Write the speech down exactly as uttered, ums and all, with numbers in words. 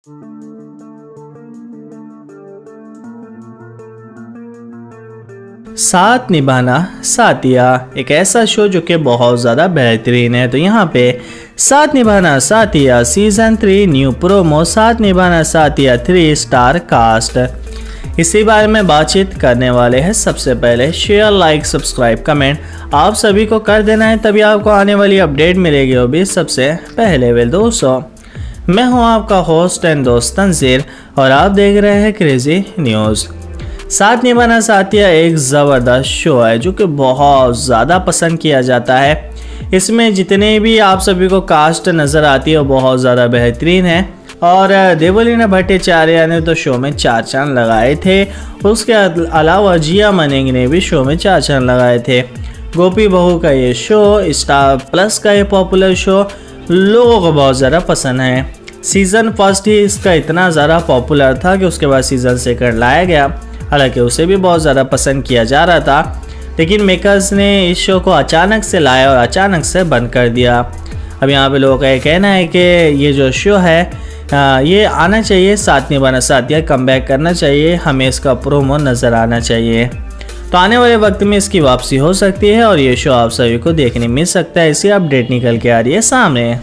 साथ निभाना साथिया एक ऐसा शो जो कि बहुत ज़्यादा बेहतरीन है। तो यहाँ पे Saath Nibhana Saathiya season three new promo, Saath Nibhana साथिया थ्री स्टार कास्ट, इसी बारे में बातचीत करने वाले हैं। सबसे पहले शेयर, लाइक, सब्सक्राइब, कमेंट आप सभी को कर देना है, तभी आपको आने वाली अपडेट मिलेगी वो भी सबसे पहले। वेल दोस्तों, मैं हूं आपका होस्ट एंड दोस्त तंजीर और आप देख रहे हैं क्रेजी न्यूज़। साथ निभाना साथिया एक ज़बरदस्त शो है जो कि बहुत ज़्यादा पसंद किया जाता है। इसमें जितने भी आप सभी को कास्ट नज़र आती है वो बहुत ज़्यादा बेहतरीन है और देवलीना भट्टाचार्य ने तो शो में चार चांद लगाए थे। उसके अलावा जिया मनेंग ने भी शो में चार चांद लगाए थे। गोपी बहू का ये शो, स्टार प्लस का ये पॉपुलर शो लोगों को बहुत ज़्यादा पसंद है। सीज़न फर्स्ट ही इसका इतना ज़्यादा पॉपुलर था कि उसके बाद सीज़न सेकंड लाया गया, हालांकि उसे भी बहुत ज़्यादा पसंद किया जा रहा था, लेकिन मेकर्स ने इस शो को अचानक से लाया और अचानक से बंद कर दिया। अब यहाँ पे लोगों का ये कहना है कि ये जो शो है आ, ये आना चाहिए, साथ निभाना साथिया कम बैक करना चाहिए, हमें इसका प्रोमो नज़र आना चाहिए। तो आने वाले वक्त में इसकी वापसी हो सकती है और ये शो आप सभी को देखने मिल सकता है। इसी अपडेट निकल के आ रही है सामने।